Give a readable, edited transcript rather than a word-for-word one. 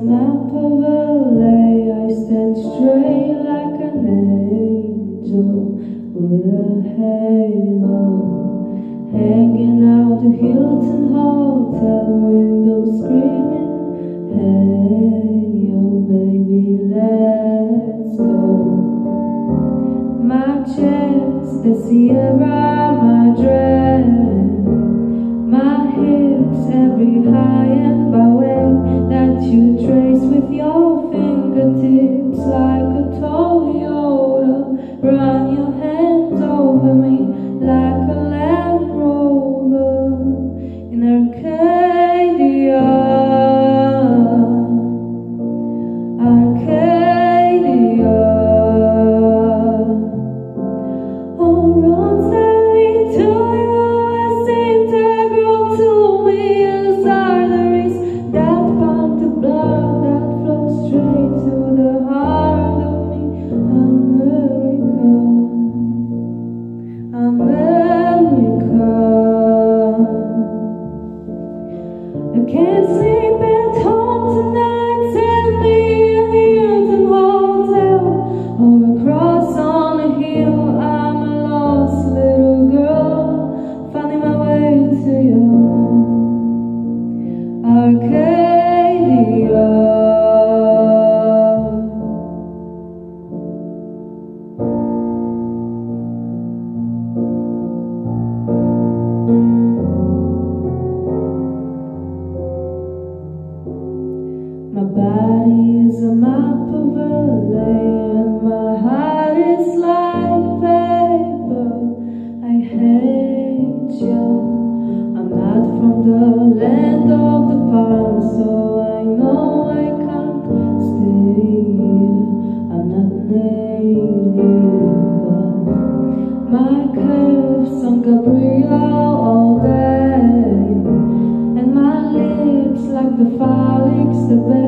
map of LA. I stand straight like an angel with a halo, hanging out the Hilton Hotel window, screaming, hey, oh baby, let's go. My chest, the Sierra, my dress, my hips, every high and by way that you trace with your fingertips like a Toyota. Run your hands over me like a Land Rover in Arcadia. Arcadia. All roads that lead to you is integral to me, as arteries that pump the blood that flows straight to the heart of me. America, America. I can't sleep at home tonight. Send me a Hilton hotel or across on a hill. I'm a lost little girl finding my way to you. Arcadia. My body is a map of LA and my heart is like paper. I hate you. I'm not from the land of the palm, so I know I can't stay here. I'm not native, but my curves on Gabriel all day, and my lips like the Felix the Bear.